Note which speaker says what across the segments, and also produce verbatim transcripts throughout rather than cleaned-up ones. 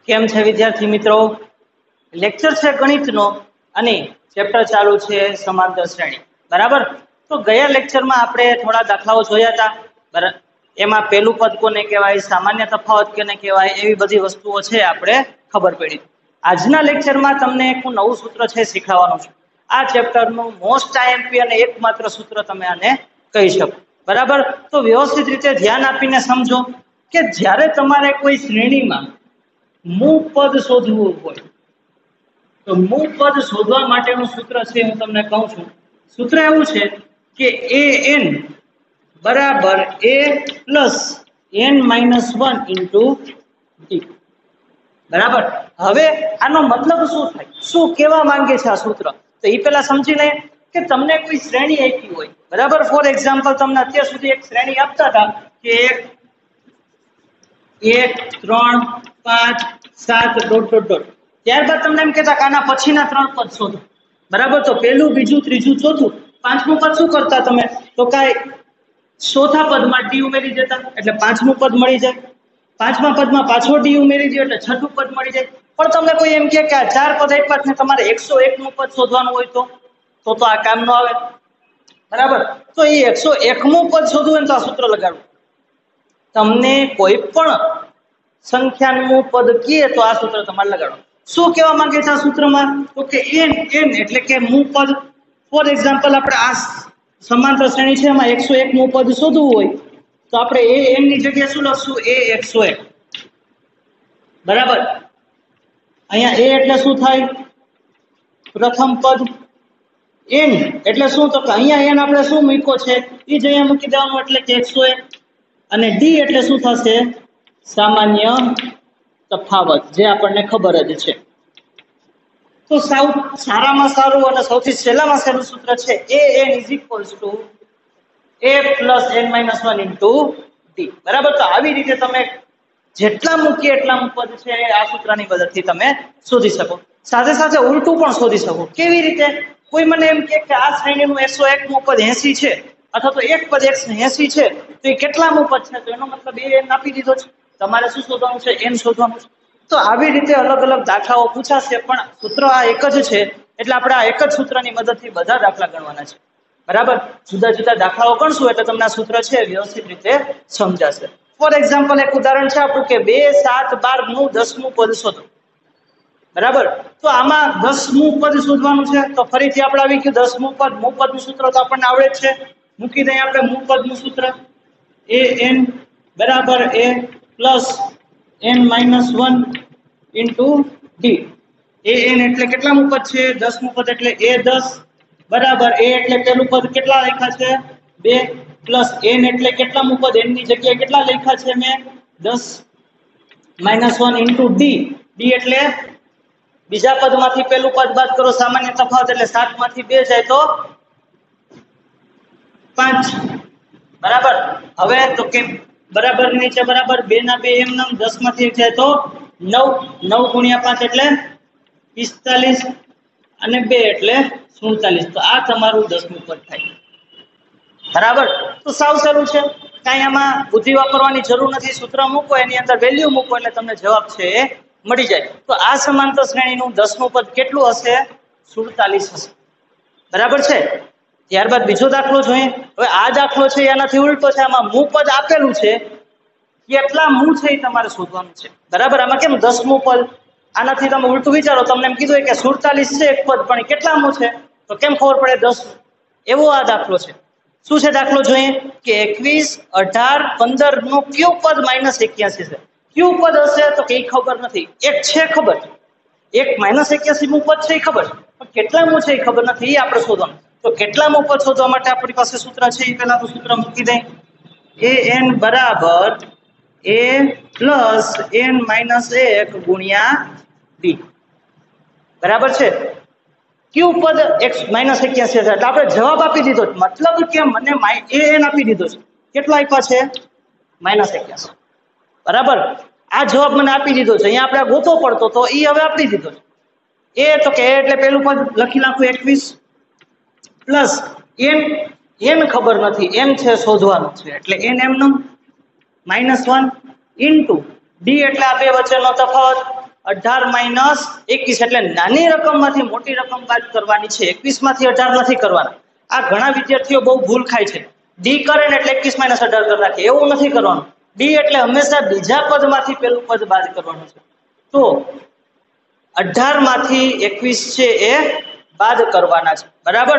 Speaker 1: કેમ છે વિદ્યાર્થી મિત્રો? લેક્ચર છે ગણિતનો અને ચેપ્ટર ચાલુ છે સમાંતર શ્રેણી. બરાબર? તો ગયા લેક્ચરમાં આપણે થોડા દાખલાઓ જોયા હતા. બરાબર, એમાં પહેલું પદ કોને કહેવાય, સામાન્ય તફાવત કોને કહેવાય, એવી બધી વસ્તુઓ છે આપણે ખબર પડી. આજના લેક્ચરમાં તમને એક નવું સૂત્ર છે શીખવવાનું છે. આ ચેપ્ટરનું મોસ્ટ આઈએમપી અને એકમાત્ર સૂત્ર તમે આને કહી શકો. બરાબર? તો વ્યવસ્થિત રીતે ધ્યાન આપીને સમજો કે જ્યારે તમારે કોઈ શ્રેણીમાં મૂળ પદ શોધવું હોય તો મૂળ પદ શોધવા માટેનું સૂત્ર છે, હું તમને કહું છું. સૂત્ર એવું છે કે એ એન બરાબર a plus n minus one into t. બરાબર? હવે આનો મતલબ શું થાય, શું કહેવા માંગે છે આ સૂત્ર, તો એ પેલા સમજી લે કે તમને કોઈ શ્રેણી આપી હોય. બરાબર? ફોર એક્ઝામ્પલ તમને અત્યાર સુધી એક શ્રેણી આપતા હતા કે એક એક ત્રણ પાંચ સાત ડોટ ડોટ ડોટ. ત્યારબાદ તમને એમ કહેતા કે આના પછીના ત્રણ પદ શોધો. બરાબર? તો પહેલું, બીજું, ત્રીજું, ચોથું, પાંચમું પદ શું કરતા તમે, તો કાંઈ ચોથા પદમાં ડી ઉમેરી દેતા એટલે પાંચમું પદ મળી જાય. પાંચમા પદમાં પાછો ડી ઉમેરી દો એટલે છઠ્ઠું પદ મળી જાય. પણ તમને કોઈ એમ કહે કે આ ચાર પદ આપ્યા ને તમારે એકસો એક નું પદ શોધવાનું હોય તો તો તો આ કામ ન આવે. બરાબર? તો એ એકસો એકમું પદ શોધવું હોય તો આ સૂત્ર લગાડવું. તમને કોઈ પણ સંખ્યાનું પદ કહે તો આ સૂત્ર તમારે લગાડો. શું કહેવા માંગે છે આ સૂત્રમાં, તો કે એન એન એટલે કે મૂળ પદ. ફોર એક્ઝામ્પલ આપણે આ સમાંતર શ્રેણી છે એમાં એકસો એક નું પદ શોધવું હોય તો આપણે એ એન ની જગ્યાએ શું લખશું, એ એકસો એક. બરાબર? અહીંયા એ એટલે શું થાય, પ્રથમ પદ. એન એટલે શું, તો કે અહીંયા એન આપણે શું મૂક્યો છે એ જ અહીંયા મૂકી દેવાનું એટલે કે એકસો એક. અને ડી એટલે શું થશે, સામાન્ય તફાવત, જે આપણને ખબર જ છે. તો સૌ સારામાં સારું અને સૌથી સહેલામાં સહેલું સૂત્ર છે a n is equals to a plus n minus one into d. બરાબર? તો આવી રીતે તમે જેટલા મૂકીએ એટલા પદ છે આ સૂત્રની મદદથી તમે શોધી શકો. સાથે સાથે ઉલટું પણ શોધી શકો. કેવી રીતે? કોઈ મને એમ કહે કે આ શ્રેણીનું એકસો એક નું પદ એસી છે અથવા તો એક પદ એકસો એસી છે તો એ કેટલામું પદ છે, તો એનો મતલબ એ એન આપી દીધો છે. તમારે શું શોધવાનું છે, એન શોધવાનું છે. તો આવી રીતે અલગ અલગ દાખલાઓ પૂછાશે પણ સૂત્ર આ એક જ છે એટલે આપણે આ એક જ સૂત્રની મદદથી બધા દાખલા ગણવાના છે. બરાબર? જુદા જુદા દાખલાઓ ગણશું એટલે તમને આ સૂત્ર છે વ્યવસ્થિત રીતે સમજાશે. ફોર એક્ઝામ્પલ એક ઉદાહરણ છે આપણું કે બે સાત બાર નું દસમું પદ શોધો. બરાબર? તો આમાં દસમું પદ શોધવાનું છે તો ફરીથી આપણે આવી ગયું દસમું પદ. મૂળ પદનું સૂત્ર તો આપણને આવડે જ છે, મૂકી દઈએ આપણે મૂળ પદનું સૂત્ર એ એન બરાબર a plus n minus one into d. A n એટલે કેટલામું પદ છે, દસમું પદ એટલે એ દસ બરાબર એ એટલે પેલું પદ કેટલા લખ્યા છે, બે પ્લસ એન એટલે કેટલામું પદ, એન ની જગ્યાએ કેટલા લખ્યા છે મેં, દસ minus one into d. D એટલે બીજા પદમાંથી પેલું પદ બાદ કરો, સામાન્ય તફાવત એટલે સાત માંથી બે જાય તો પાંચ. બરાબર? હવે તો કે બરાબર નીચે બરાબર બે ના બે એમ નામ, દસ માંથી એક જાય તો નવ. નવ ગુણ્યા પાંચ એટલે પિસ્તાલીસ અને બે એટલે સુડતાલીસ. તો આ તમારું દસમું પદ થાય. બરાબર? તો સાવ સહેલું છે, કાંઈ આમાં બુદ્ધિ વાપરવાની જરૂર નથી. સૂત્ર મૂકો, એની અંદર વેલ્યુ મૂકો એટલે તમને જવાબ છે એ મળી જાય. તો આ સમાંતર શ્રેણીનું દસમું પદ કેટલું હશે, સુડતાલીસ હશે. બરાબર છે? ત્યારબાદ બીજો દાખલો જોઈએ. હવે આ દાખલો છે એનાથી ઉલટો છે. આમાં મૂળ પદ આપેલું છે, કેટલા મૂળ છે એ તમારે શોધવાનું છે. બરાબર? આમાં કેમ દસમું પદ, આનાથી તમે ઉલટું વિચારો. તમને એમ કીધું કે સુડતાલીસ છે એક પદ પણ કેટલા મૂળ છે તો કેમ ખબર પડે, દસ. એવો આ દાખલો છે. શું છે દાખલો જોઈએ કે એકવીસ અઢાર પંદર નું કયું પદ માઇનસ એક્યાસી છે. કયું પદ હશે તો કઈ ખબર નથી. એક છે ખબર, એક માઇનસ એક્યાસી નું પદ છે એ ખબર, પણ કેટલામું છે એ ખબર નથી. એ આપણે શોધવાનું. તો કેટલામું પદ શોધવા માટે આપણી પાસે સૂત્ર છે એ પહેલા તો સૂત્ર મૂકી દે એ એન બરાબર એ પ્લસ એન માઇનસ એક ગુણ્યા ડી. બરાબર છે? કયું પદ એક માઇનસ એક્યાસી હજાર એટલે આપણે જવાબ આપી દીધો. મતલબ કે મને એ એન આપી દીધો છે. કેટલા આપ્યા છે, માઇનસ એક્યાસી. બરાબર? આ જવાબ મને આપી દીધો છે. અહીંયા આપણે ગોતો પડતો તો એ હવે આપી દીધો છે. એ તો કે એટલે પેલું પદ લખી નાખું એકવીસ પ્લસ એન. એન ખબર નથી, એન છે શોધવાનું છે એટલે એન એમનું માઇનસ વન ઇન્ટુ ડી એટલે આ બે વચ્ચેનો તફાવત. અઢાર માઇનસ એકવીસ એટલે નાની રકમમાંથી મોટી રકમ બાદ કરવાની છે. એકવીસ માંથી અઢાર નથી કરવાના. આ ઘણા વિદ્યાર્થીઓ બહુ ભૂલ ખાય છે. ડી કરે ને એટલે એકવીસ માઇનસ અઢાર કરી નાખે. એવું નથી કરવાનું. ડી એટલે હંમેશા બીજા પદમાંથી પેલું પદ બાદ કરવાનું છે. તો અઢાર માંથી એકવીસ છે એ બાદ કરવાના છે. બરાબર?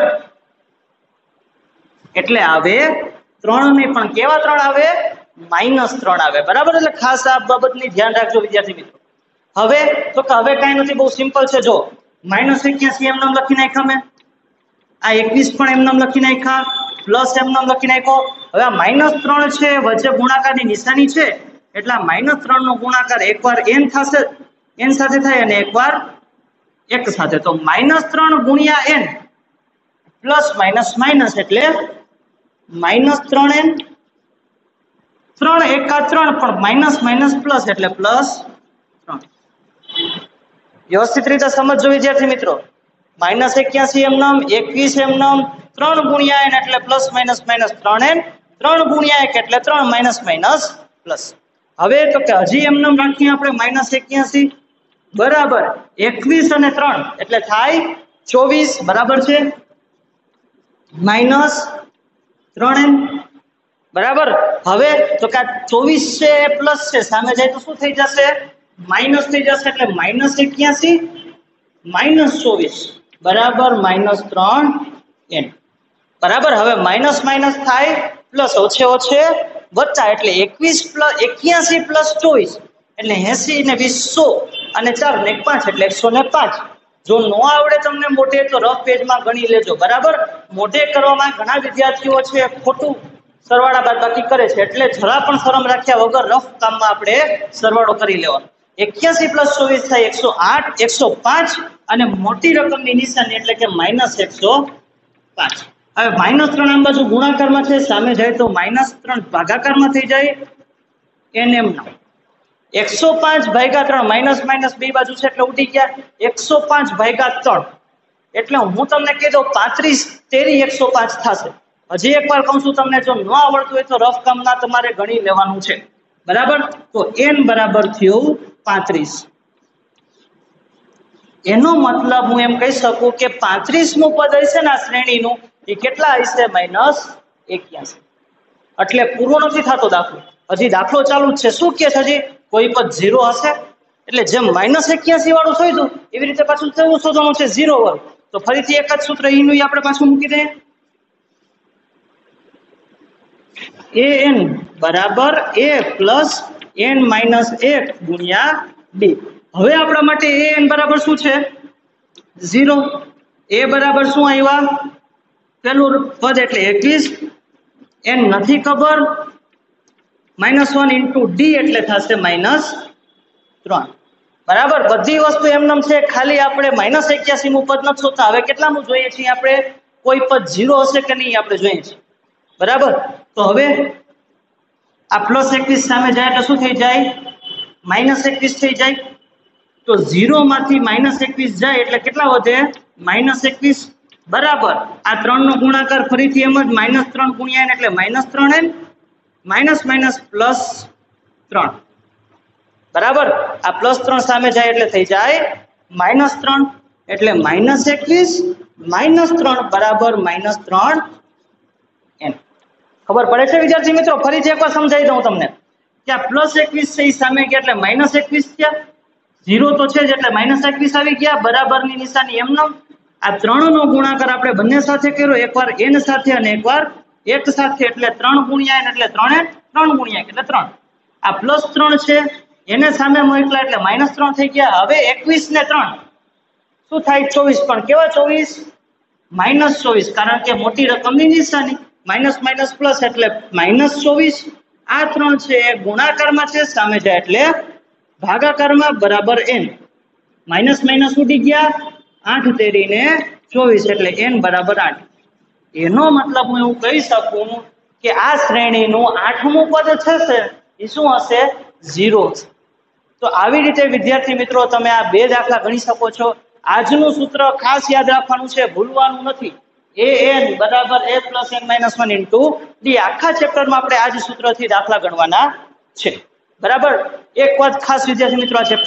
Speaker 1: એટલે આવે ત્રણ ને પણ કેવા ત્રણ આવે? માઇનસ ત્રણ આવે. બરાબર? એટલે ખાસ આ બાબતની ધ્યાન રાખજો વિદ્યાર્થી મિત્રો. હવે તો કે હવે કઈ નથી, બહુ સિમ્પલ છે. જો માઇનસ એક્યાસી એમ નામ લખી નાખ્યા મેં, આ એકવીસ પણ એમ નામ લખી નાખ્યા, પ્લસ એમ નામ લખી નાખ્યો. હવે આ માઇનસ ત્રણ છે, વચ્ચે ગુણાકારની નિશાની છે એટલે આ માઇનસ ત્રણ નો ગુણાકાર એકવાર એન થશે, એન સાથે થાય અને એકવાર એક સાથે. તો માઇનસ ત્રણ ગુણ્યા એન પ્લસ માઇનસ માઇનસ એટલે માઇનસ ત્રણ એન, ત્રણ એકા ત્રણ પણ માઇનસ માઇનસ પ્લસ એટલે પ્લસ ત્રણ. વ્યવસ્થિત રીતે સમજજો વિદ્યાર્થી મિત્રો. માઇનસ એક્યાસી એમ નામ, એકવીસ એમ નામ, ત્રણ ગુણ્યા એન એટલે પ્લસ માઇનસ માઇનસ ત્રણ એન, ત્રણ ગુણ્યા એક એટલે ત્રણ માઇનસ માઇનસ પ્લસ. હવે તો કે હજી એમ નામ રાખીએ આપણે માઇનસ એક્યાસી બરાબર એકવીસ અને ત્રણ એટલે થાય ચોવીસ. બરાબર છે? માઇનસ ત્રણ એન બરાબર. હવે તો કે ચોવીસ છે એ પ્લસ છે, સામે જાય તો શું થઈ જશે? માઇનસ થઈ જશે. એટલે માઇનસ એક્યાસી માઇનસ ચોવીસ બરાબર માઇનસ ત્રણ એન. બરાબર. હવે માઇનસ માઇનસ થાય પ્લસ, ઓછે ઓછે વત્તા એટલે એકવીસ પ્લસ એક્યાસી પ્લસ ચોવીસ એટલે એસી ને વીસ સો અને ચાર ને પાંચ એટલે એકસો ને પાંચ. જો ન આવડે તમને મોઢે તો રફ પેજમાં ગણી લેજો. બરાબર? મોઢે કરવામાં ઘણા વિદ્યાર્થીઓ છે ખોટું સરવાળા બાદબાકી કરે છે, એટલે જરા પણ શરમ રાખ્યા વગર રફ કામમાં આપણે સરવાળો કરી લેવાનો. એક્યાસી પ્લસ ચોવીસ થાય એકસો આઠ, એકસો પાંચ અને મોટી રકમની નિશાની એટલે કે માઇનસ એકસો પાંચ. હવે માઇનસ ત્રણ આમ બાજુ ગુણાકારમાં છે, સામે જાય તો માઇનસ ત્રણ ભાગાકારમાં થઈ જાય એન એમ ના. એકસો પાંચ ભાગ્યા ત્રણ માઇનસ માઇનસ બે બાજુ છે એટલે ઉડી ગયા. એકસો પાંચ ભાગ્યા ત્રણ એટલે હું તમને કહી દઉં પાંત્રીસ તેરી એકસો પાંચ થશે. હજી એકવાર કહું છું તમને, જો ન આવડતું હોય તો રફ કામના તમારે ગણી લેવાનું છે. બરાબર? તો એન બરાબર થયું પાંત્રીસ. એનો મતલબ હું એમ કહી શકું કે પાંત્રીસ નું પદ હશે ને આ શ્રેણીનું એ કેટલા હશે? માઇનસ એક્યાસી. એટલે પૂરો નથી થતો દાખલો, હજી દાખલો ચાલુ જ છે. શું કે છે હજી? કોઈ પદ ઝીરો હશે એટલે જેમ માઇનસ એક્યાસી વાળું શોધ્યું એવી રીતે પાછું કેવું શોધવાનું છે? ઝીરો વર્ગ. તો ફરીથી એક જ સૂત્ર એનું આપણે પાછું મૂકી દઈએ. એ એન બરાબર એ પ્લસ એન માઇનસ એક ગુણ્યા ડી. હવે આપણા માટે એ એન બરાબર શું છે? ઝીરો. એ બરાબર શું આવ્યા? પેલું પદ એટલે એકવીસ, એન નથી ખબર, માઇનસ વન ઇન્ટુ ડી એટલે થશે માઇનસ ત્રણ. બરાબર? બધી વસ્તુ એમનેમ છે, ખાલી આપણે માઇનસ એક્યાસી નું પદ નથી શોધતા. હવે કેટલાનું જોઈએ છીએ આપણે? કોઈ પદ ઝીરો હશે કે નહીં આપણે જોઈએ છીએ. બરાબર? તો હવે આ પ્લસ એકવીસ સામે જાય એટલે શું થઈ જાય? માઇનસ એકવીસ થઈ જાય. તો ઝીરો માંથી માઇનસ એકવીસ જાય એટલે કેટલા વધે? માઇનસ એકવીસ. બરાબર. આ ત્રણ નો ગુણાકાર ફરીથી એમ જ માઇનસ ત્રણ ગુણ્યા એન એટલે માઇનસ ત્રણ એન, માઇનસ માઇનસ પ્લસ ત્રણ. બરાબર? આ પ્લસ ત્રણ સામે જાય એટલે થઈ જાય માઇનસ ત્રણ. એટલે માઇનસ એકવીસ માઇનસ ત્રણ બરાબર માઇનસ ત્રણ એન. ખબર પડે છે વિદ્યાર્થી મિત્રો? ફરીથી એકવાર સમજાવી દઉં તમને કે આ પ્લસ એકવીસ છે એ સામે ગયા એટલે માઇનસ એકવીસ થયા. ઝીરો તો છે જ એટલે માઇનસ એકવીસ આવી ગયા. બરાબરની નિશાની એમનો. આ ત્રણ નો ગુણાકાર આપણે બંને સાથે કર્યો, એકવાર એન સાથે અને એકવાર એક સાથે એટલે ત્રણ ગુણ્યા એન એટલે ત્રણ એન, ત્રણ ગુણ્યા એક એટલે ત્રણ. આ પ્લસ ત્રણ છે એને સામે મોકલા એટલે માઇનસ ત્રણ થઈ ગયા. હવે એકવીસ ને ત્રણ શું થાય? ચોવીસ. પણ કેવા ચોવીસ? માઇનસ ચોવીસ, કારણ કે મોટી રકમની નિશાની. માઇનસ માઇનસ પ્લસ એટલે માઇનસ ચોવીસ. આ ત્રણ છે એ ગુણાકારમાં છે, સામે જાય એટલે ભાગાકારમાં. બરાબર એન. માઇનસ માઇનસ ઉડી ગયા. આઠ તેરીને ચોવીસ એટલે એન બરાબર આઠ. એનો મતલબ હું એવું કહી શકું કે આ શ્રેણીનું આઠમું પદ થશે એ શું હશે? ઝીરો. તો આવી રીતે વિદ્યાર્થી મિત્રો તમે આ બે દાખલા ગણી શકો છો. આજનું સૂત્ર ખાસ યાદ રાખવાનું છે, ભૂલવાનું નથી. એ એન બરાબર a plus n minus one into d. આખા ચેપ્ટરમાં આપણે આ જ સૂત્રથી દાખલા ગણવાના છે. બરાબર? એક વાત ખાસ વિદ્યાર્થી મિત્રો આ ચેપ્ટર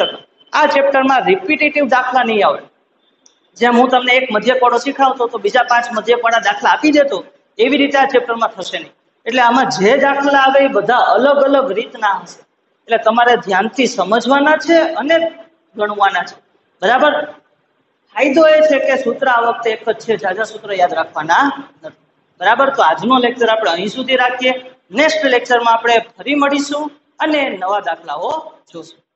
Speaker 1: આ ચેપ્ટરમાં રિપીટેટિવ દાખલા નહીં આવે. જેમ હું તમને એક મધ્યકોડો શીખવતો તો બીજા પાંચ મધ્યકોડા દાખલા આપી દેતો, એવી રીતે આ ચેપ્ટરમાં થશે નહીં. એટલે આમાં જે દાખલા આવે એ બધા અલગ અલગ રીતના હશે. એટલે તમારે ધ્યાનથી સમજવાના છે અને ગણવાના છે. બરાબર. ફાયદો એ છે કે સૂત્ર આ વખતે એક જ છે, જાજા સૂત્ર યાદ રાખવાના નથી. બરાબર. તો આજનો લેક્ચર આપણે અહીં સુધી રાખીએ. નેક્સ્ટ લેક્ચરમાં આપણે ફરી મળીશું અને નવા દાખલાઓ જોશું.